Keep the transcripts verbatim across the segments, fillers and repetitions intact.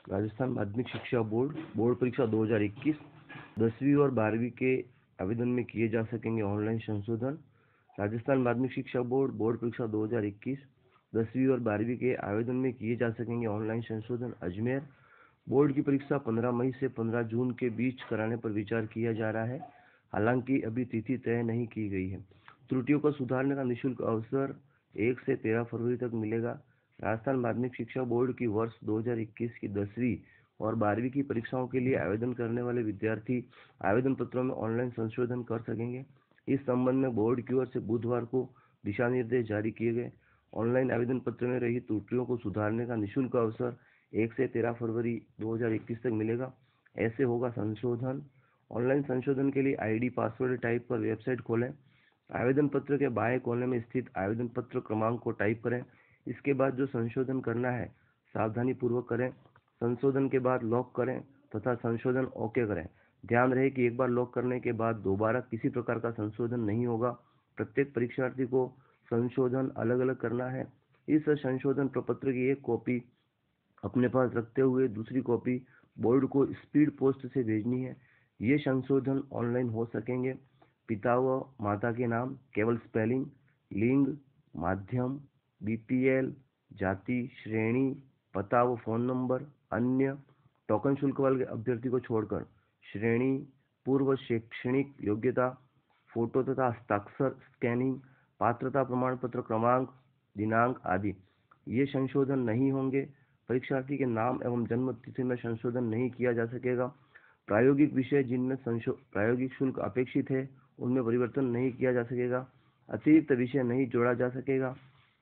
राजस्थान माध्यमिक शिक्षा board board परीक्षा दो हज़ार इक्कीस दसवीं और बारहवीं के आवेदन में किए जा सकेंगे ऑनलाइन संशोधन। राजस्थान माध्यमिक शिक्षा बोर्ड बोर्ड परीक्षा दो हज़ार इक्कीस दसवीं और बारहवीं के आवेदन में किए जा सकेंगे ऑनलाइन संशोधन। अजमेर बोर्ड की परीक्षा पंद्रह मई से पंद्रह जून के बीच कराने पर विचार किया जा रहा है, हालांकि अभी तिथि तय नहीं की गई है। त्रुटियों को सुधारने का निःशुल्क अवसर एक से तेरह फरवरी तक मिलेगा। राजस्थान माध्यमिक शिक्षा बोर्ड की वर्ष दो हज़ार इक्कीस की दसवीं और बारहवीं की परीक्षाओं के लिए आवेदन करने वाले विद्यार्थी आवेदन पत्रों में ऑनलाइन संशोधन कर सकेंगे। इस संबंध में बोर्ड की ओर से बुधवार को दिशा निर्देश जारी किए गए। ऑनलाइन आवेदन पत्र में रही त्रुटियों को सुधारने का निःशुल्क अवसर एक से तेरह फरवरी दो हज़ार इक्कीस तक मिलेगा। ऐसे होगा संशोधन। ऑनलाइन संशोधन के लिए आईडी पासवर्ड टाइप कर वेबसाइट खोलें। आवेदन पत्र के बाएं कोने में स्थित आवेदन पत्र क्रमांक को टाइप करें। इसके बाद जो संशोधन करना है सावधानी पूर्वक करें। संशोधन के बाद लॉक करें तथा संशोधन ओके करें। ध्यान रहे कि एक बार लॉक करने के बाद दोबारा किसी प्रकार का संशोधन नहीं होगा। प्रत्येक परीक्षार्थी को संशोधन अलग अलग करना है। इस संशोधन प्रपत्र की एक कॉपी अपने पास रखते हुए दूसरी कॉपी बोर्ड को स्पीड पोस्ट से भेजनी है। ये संशोधन ऑनलाइन हो सकेंगे। पिता व माता के नाम केवल स्पेलिंग, लिंग, माध्यम, बीपीएल, जाति, श्रेणी, पता व फोन नंबर। अन्य टोकन शुल्क वाले अभ्यर्थी को छोड़कर श्रेणी, पूर्व शैक्षणिक योग्यता, फोटो तथा हस्ताक्षर स्कैनिंग, पात्रता प्रमाण पत्र क्रमांक, दिनांक आदि ये संशोधन नहीं होंगे। परीक्षार्थी के नाम एवं जन्म तिथि में संशोधन नहीं किया जा सकेगा। प्रायोगिक विषय जिनमें प्रायोगिक शुल्क अपेक्षित है उनमें परिवर्तन नहीं किया जा सकेगा। अतिरिक्त विषय नहीं जोड़ा जा सकेगा।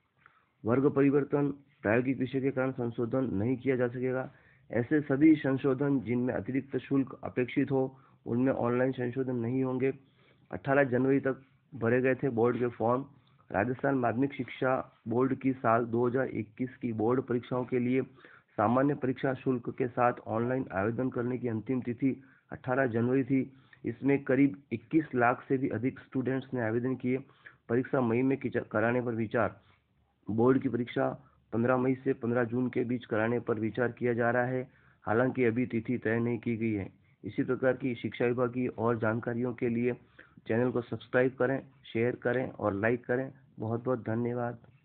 वर्ग परिवर्तन प्रायोगिक विषय के कारण संशोधन नहीं किया जा सकेगा। ऐसे सभी संशोधन जिनमें अतिरिक्त शुल्क अपेक्षित हो उनमें ऑनलाइन संशोधन नहीं होंगे। अठारह जनवरी तक भरे गए थे बोर्ड के फॉर्म। राजस्थान माध्यमिक शिक्षा बोर्ड की साल दो हज़ार इक्कीस की बोर्ड परीक्षाओं के लिए सामान्य परीक्षा शुल्क के साथ ऑनलाइन आवेदन करने की अंतिम तिथि अठारह जनवरी थी। इसमें करीब इक्कीस लाख से भी अधिक स्टूडेंट्स ने आवेदन किए। परीक्षा मई में कराने पर विचार। बोर्ड की परीक्षा पंद्रह मई से पंद्रह जून के बीच कराने पर विचार किया जा रहा है, हालांकि अभी तिथि तय नहीं की गई है। इसी प्रकार की शिक्षा विभाग की और जानकारियों के लिए चैनल को सब्सक्राइब करें, शेयर करें और लाइक करें। बहुत बहुत धन्यवाद।